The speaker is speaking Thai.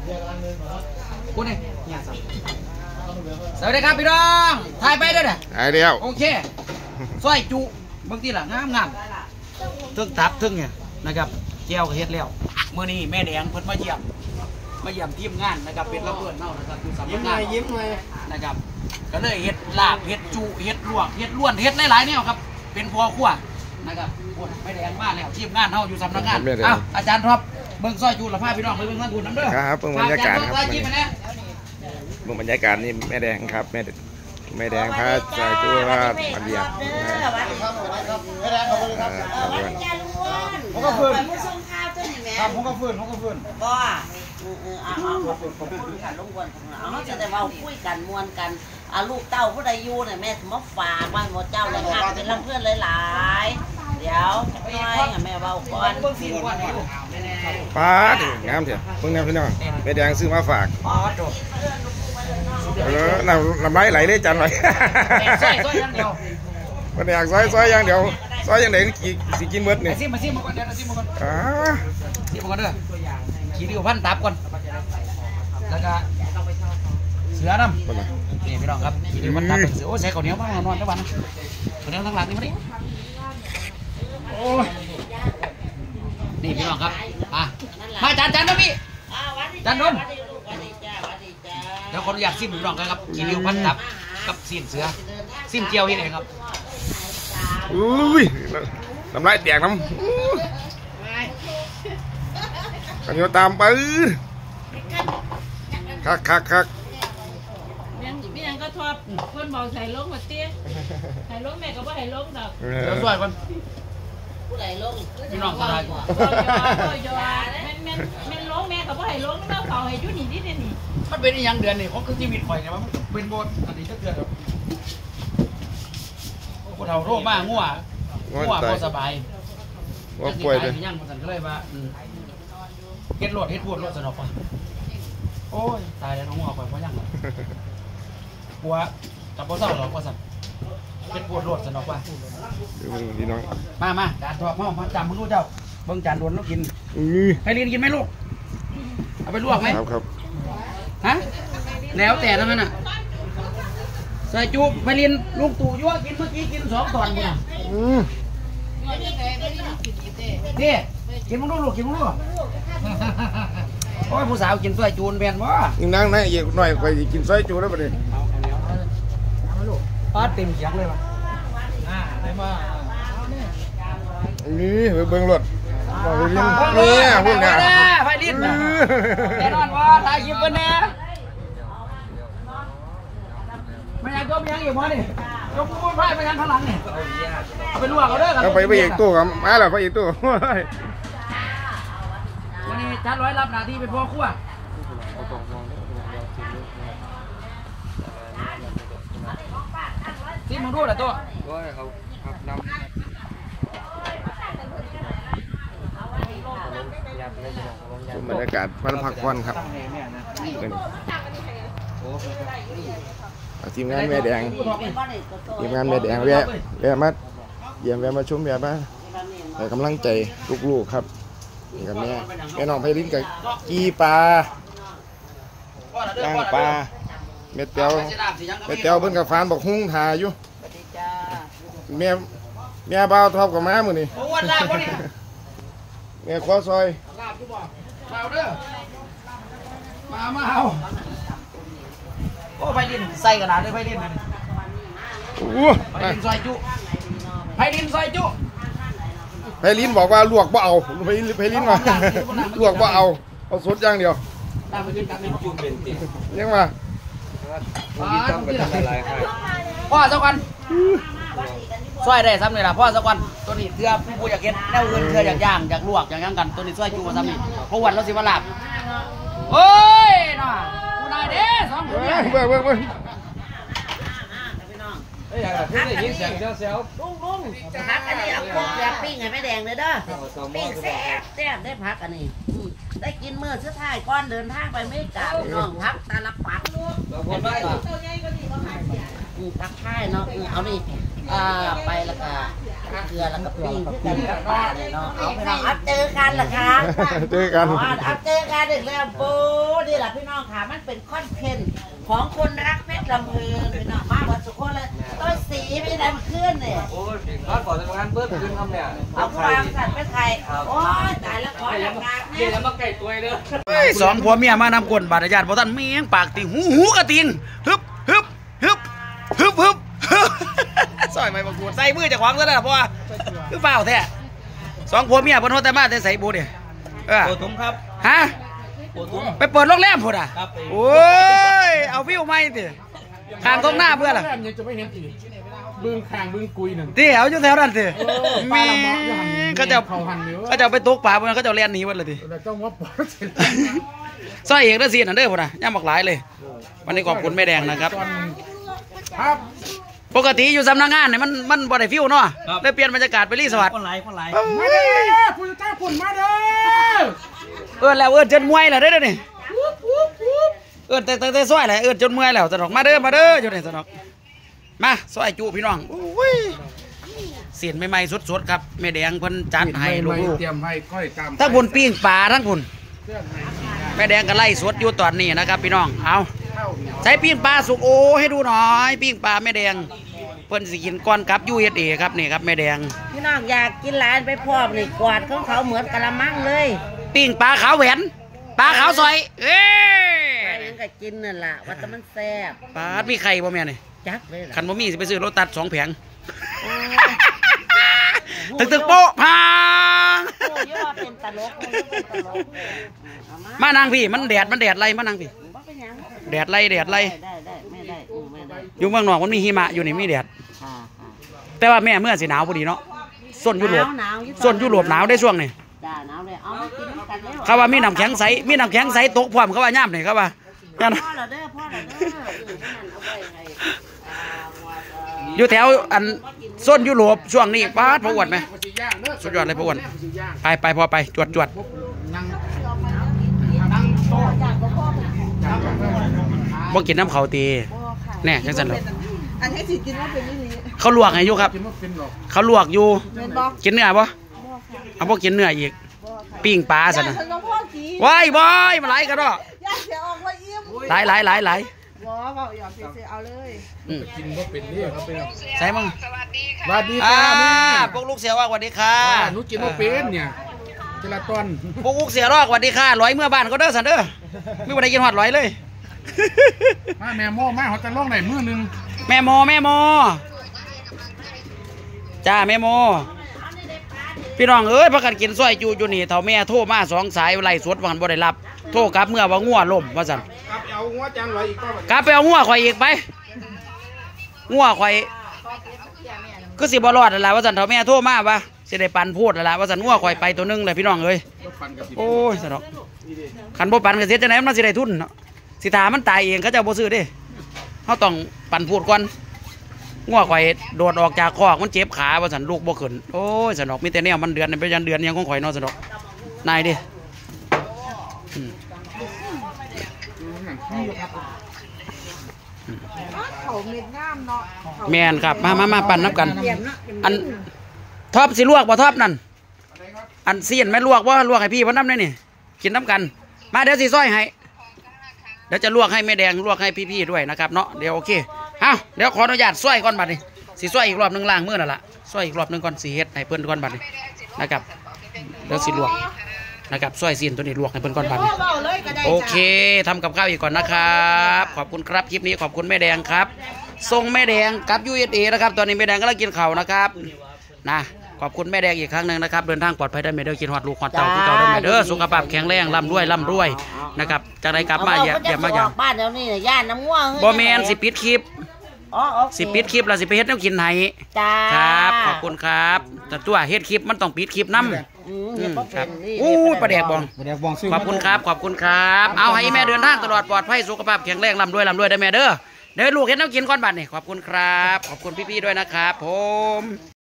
กูนี่สวัสดีครับพี่น้องถ่ายไปด้วยนะถ่ายแล้วโอเคซอยจุบางทีล่ะงามทึ่งทับทึ่งเนี่ยนะครับแก้วก็เฮ็ดแล้วเมื่อนี้แม่แดงเพิ่นมาเยี่ยมทีมงานนะครับเป็นรับเพื่อนเนาะนะครับอยู่สำนักงานยิ้มเลยนะครับก็เลยเฮ็ดลาบเฮ็ดจุเฮ็ดลวกเฮ็ดล้วนเฮ็ดหลายๆแนวครับเป็นพ่อครัวนะครับแม่แดงมาแล้วทีมงานเฮาอยู่สำนักงานอาจารย์ท็อปเบิ่งซอยจุละพาพี่น้องไปเบิ่งทางบุญน้ำเด้อครับเบิ่งบรรยากาศครับเบิ่งบรรยากาศนี่แม่แดงครับแม่แดงพาใจจุว่ามาเรียกผมก็ฟื้นผมก็ฟื้นบ่ลงวนเขาจะได้เว้าคุยกันมวนกันลูกเต้าผู้ใดอยู่เนี่ยแม่มาฝากบ้านหมดเจ้าเลยค่ะเป็นลำเพื่อนหลายๆเดี๋ยวน้อยแม่เว้าก่อนป้าดิงามเถอะเพิ่งแนวพี่น้องแม่แดงซื้อมาฝากแล้วน้ำลายไหลเลยจันเลยซอยอย่างเดียวแม่แดงซอยอย่างเดียวซอยอย่างไหนสิกินเบิดเนี่ยมาซิมาก่อนเดี๋ยวซิมาก่อนซิมาก่อนเด้อขี้ริ้วพันตับก่อนแล้วก็เสือน้ำนี่พี่น้องครับขี้ริ้วพันตับเสือโอ้ใส่ข้าวเหนียวมานอนทั้งวันข้าวเหนียวทั้งหลังนี่มาดิโอ้นี่พี่น้องครับมาจานนะพี่จานนนเดี๋ยวขออนุญาตซิมพี่น้องครับขี้ริ้วพันตับกับซีนเสือซิมเจียวที่ไหนครับอุ้ยน้ำลายแตกน้ำกันโยตามไปคักพี่ยังก็ชอบคนบอกใส่ลงมาเตี้ยใส่ลงแม่ก็ว่าใส่ลงดอกเดี๋ยวช่วยกันผู้ใดลงพี่น้องก็ได้แม่ลงแม่ก็ว่าใส่ลงแล้วเขาให้ยุ่นี่นี่นี่มันเป็นอย่างเดือนนี่เขาคือชีวิตข่อยเนี่ยมันเป็นโบสอันนี้จะเดือนแบบคนเราโรคมากงัวพอสบายว่าป่วยเลยย่างมันสั่นก็เลยว่าเฮ็ดรถพูดรถสนอกว่ะโอ้ยตายแล้วน้องงัวข่อยเพราะย่างเลยกลัวจับพอเศร้าหรอกว่าสั่นเฮ็ดพูดรถสนอกว่ะพี่น้องมาจานทอดมาจำมึงรู้เจ้าเบิ่งจานโดนแล้วกินให้เรียนกินไหมลูกเอาไปลวกไหมครับฮะแล้วแต่ทั้งนั้นน่ะใส่จุไปเรียนลูกตู่ยั่วกินเมื่อกี้กิน2 ตอนเนี่ยนี่กินมึงดูลูกกินมึงดูโอ้ยผู้สาวกินซอยจูนแม่นบ่ยังนั่งนะอีกหน่อยไปกินซอยจูแล้วประเดี๋ยวป้าเต็มเสียงเลยป่ะได้มานี่เบิ่งรถไปเรียนเนี่ยพวกนี้ไปเรียนแน่นอนว่าถ่ายคลิปกันแน่ไม่อยากก็มีอย่างอีกมั้งนี่ยกมือไหว้ไปทางข้างหลังนี่เอาไปลวกเอาเด้อเอาไปอีกตู้ครับมาแล้วไปอีกตู้วันนี้จัดร้อยรับหน้าที่เป็นพ่อครัวที่มึงรู้เหรอตัวบรรยากาศวันพักผ่อนครับทีมงานแม่แดงแวะมาเยี่ยมแวะมาชมแวะมาให้กำลังใจลูกๆครับนี่กับแม่น้องไพลินกับกีปลาย่างปลาเม็ดเตียวเพิ่นกับฟานบอกหุ้งทาอยู่แม่บ่าวทอบกับม้ามือนี่แม่ขอซอยมาเอาโอ้ไพลินใส่กระดาษเลยไพลินนะไพลินซอยจุไพลินบอกว่าลวกบ่เอาไพลินมาลวกบ่เอาสดอย่างเดียวยังมาพ่อสักวันช่วยได้ซ้ำเลยล่ะพ่อสักวันตัวนี้เสื้อผู้อยากเก็ตแนวอื่นเสื้ออยากย่างอยากลวกอย่างกันตัวนี้ช่วยจูมาซ้ำนี่เพราะวันเราสิมาหลับโอ้ยน่ะกูได้เด้2 คนเนี่ยเบิ่งลุงพักอันนี้เอาพวกแบบปิ้งให้แม่แดงเลยเด้อปิ้งแซ่บได้พักอันนี้ได้กินมื้อสุดท้ายก่อนเดินทางไปไม่กลับน้องพักตาลับปัดตักไข่เนาะเอานี่ไปแล้วก็เกลือแล้วก็ปิ้งกันกับปลาเนี่ยเนาะเอาพี่น้องอัพเจอกันเหรอคะเจอกันอัพเจอกันอีกแล้วโบนี่แหละพี่น้องค่ะมันเป็นคอนเทนต์ของคนรักเพชรลำเพลินพี่น้องมาวันสุโขเลยต้นสีพี่ดำขึ้นเนี่ยโอ้ยพักก่อนทำงานเพิ่มขึ้นครับเนี่ยเอาความสัตว์ไปไข่โอ้ยตายแล้วขอหลังงานเดี๋เนี่ยวย จะมาไก่ตัวเด้อสองผัวเมียมานำกวนบาดญาติบ่ท่านเมียงปากติงหูกระติงฮึบฮึบฮึบฮึบฮึบซอยไม่ประกูดใส่มือจะขวางซะแล้วเพราะว่าคือเปล่าแท้สองผัวเมียเพิ่นโฮแต่มาแต่ใส่บูเนี่ยโอ้ตุ้มครับฮะไปเปิดโรงแรมพุ่นอ่ะโอ้ยเอาวิวใหม่ติข้างตรงหน้าเพื่อล่ะยังจะไม่เห็นอีกบึงคางบึงกุยหนึ่งติเอาอยู่แถวนั้นติปลามีละเมาะอยู่หันเขาจะเขาหันนิ้วเขาจะไปตกปลาเพิ่นเขาจะเลียนหนีเพิ่นเลยติแต่เจ้าว่าปอดเสร็จซอยเอกเด้อสินั่นเด้อพุ่นน่ะย่ำบักหลายเลย วันนี้ขอบคุณแม่แดงนะครับครับปกติอยู่สำนักงานเนี่ยมันบ่ได้ฟิวเนาะได้เปลี่ยนบรรยากาศไปรีสอร์ทมาเด้อผู้จ้าฝุ่นมาเด้อแล้วจนเมื่อยแล้วเด้อนี่แต่ซอยแหละจนเมื่อยแล้วสนอกมาเด้ออยู่นี่สนอกมาซอยจูพี่น้องโอ้ยเสียนใหม่ๆสดๆครับแม่แดงเพิ่นจัดให้ลูกเตรียมให้ก้อยตามๆทั้งพุ่นปิ้งปลาทั้งพุ่นแม่แดงก็ไล่สดอยู่ตอนนี้นะครับพี่น้องเอาใช้ปิ้งปลาสุกโอให้ดูหน่อยปิ้งปลาแม่แดงเพิ่นสิกินก้อนกับ USA ครับนี่ครับแม่แดงพี่น้องอยากกินร้านไปพร้อมนี่กวาดของเขาเหมือนกะละมังเลยปิ้งปลาขาวแหวนปลาขาวซอยไปยังก็กินนั่นล่ะว่าแต่มันแซ่บปลามีไข่บ่แม่นี่จักเลยล่ะคันบ่มีสิไปซื้อรถตัด2 แผงตึกโป๊ะพางโอ้ยว่าเป็นตลกเป็นตลกเอามามานั่งพี่มันแดดไรมานั่งพี่บ่เป็นหยังแดดไรได้ไม่ได้อยู่เมืองนอกมันมีหิมะอยู่นี่มีแดดค่ะแต่ว่าแม่เมื่อสิหนาวพอดีเนาะส้นยุโรปหนาวอยู่ส้นยุโรปหนาวได้ช่วงนี้จ้าหนาวเลยเอามากินน้ำกันแล้วเขาว่ามีน้ำแข็งใสตกพร้อมเขาว่าย่ำนี่เขาว่าย่ำพ่อละเด้อพ่อละเด้อนั่นเอาไว้ให้อยู่แถวอันส้นยุโรปช่วงนี้ป้าดพะอ้วนไหมสุดยอดเลยพะอ้วนไปพอไปจวดนั่งบ่กินน้ำเขาตีแน่จังสันหรอกอันนี้สิกินว่าเป็นนี่เขาลวกให้อยู่ครับกินว่าเป็นหรอกเขาลวกอยู่เม็นบอกกินเนื้อบ่เอาบ่กินเนื้ออีกปิ้งปลาซะนะฉันก็พ่อกีว้ายบอยมาหลายกันเนาะย่าเสียออกว่าอิ่มหลายบอกบอกอย่าเสียเอาเลยกินว่าเป็นนี่ครับเป็นใส่มึงสวัสดีอ่าค่ะพวกลูกเสียว่าสวัสดีค่ะหนูกินว่าเป็นเนี่ยเจลาตอนพวกลูกเสียรอกสวัสดีค่ะร้อยเมื่อบ้านก็เด้อสันเด้อไม่ว่าได้กินหอดร้อยเลยมาแม่โม่มาเขาจะล่องไหนมือนึงแม่โมจ้าแม่โมพี่น้องเอ้ยพักกันกินซอยจูอยู่นี่เท่าแม่โทรมา2 สายไล่สวดวันบ่ได้รับโทรกลับเมื่อว่างัวล่มว่าสั่นครับเอาหัวจางลอยอีกก็กลับไปเอางัวข่อยอีกไปงัวข่อยก็สิบ่รอดแล้วล่ะว่าสั่นเท่าแม่โทรมาว่าสิได้ปันพูดแล้วล่ะว่าสั่นงัวข่อยไปตัวนึงเลยพี่น้องเอ้ยปั่นกับโอ้ยสนอกขันบ่ปันก็เสียจังไดมันสิได้ทุนเนาะสิถามันตายเองเขาจะบ่ซื้อเด้เฮาต้องปันพูดก่อนงัวข่อยโดดออกจากคอกมันเจ็บขาว่าสันลูกบ่ขึ้นโอ้ยสนอกมีแต่แนวมันเดือนเป็นยันเดือนยังของข่อยเนาะสนอกนายดิเขาเม็ดงามเนาะแม่นครับมาปั่นน้ำกันอันท็อปสิลวกบ่ท็อปนั่นอันเสียนไม่ลวกว่าลวกให้พี่เพิ่นน้ำได้นี่กินน้ำกันมาเดี๋ยวสิซอยให้เดี๋ยวจะลวกให้แม่แดงลวกให้พี่ๆด้วยนะครับเนาะเดี๋ยวโอเคเอาเดี๋ยวขออนุญาตซอยก่อนบัดนี้สิซอยอีกรอบนึงล้างมือนั่นล่ะซอยอีกรอบนึงก่อนสิเฮ็ดให้เพิ่นก่อนบัดนี้นะครับเดี๋ยวสิลวกนะครับซอยเสียนตัวนี้ลวกให้เพิ่นก่อนบัดนี้เบาเลยก็ได้โอเคทำกับข้าวอีกก่อนนะครับขอบคุณครับคลิปนี้ขอบคุณแม่แดงครับส่งแม่แดงกับUSAนะครับตอนนี้แม่แดงกำลังกินข้าวนะครับนะขอบคุณแม่แดงอีกครั้งหนึ่งนะครับเดินทางปลอดภัยได้แม่เด้อกินฮอดลูกฮอดเต่าที่เก่าได้แม่เด้อสุขภาพแข็งแรงร่ำรวยนะครับจากไหนกลับมาอย่ามาอย่างบ้านเดี๋ยวนี้ย่านน้ำง่วงบ่แมนสิปิดคลิปอ๋อโอเคสิปิดคลิปแล้วสิไปเฮ็ดแนวกินให้จ้าครับขอบคุณครับแต่ตัวเฮ็ดคลิปมันต้องปิดคลิปนำเห็นบ่คเป็รับนนี่อู้ประแดกบองเดี๋ยวบองซื้อขอบคุณครับเอาให้แม่เดินทางตลอดปลอดภัยสุขภาพแข็งแรงร่ำรวยได้แม่เด้อเดี๋ยวลูกเห็นน้ำกินก้อนบัตรนี่ขอบคุณครับขอบคุณพี่ๆด้วยนะครับผม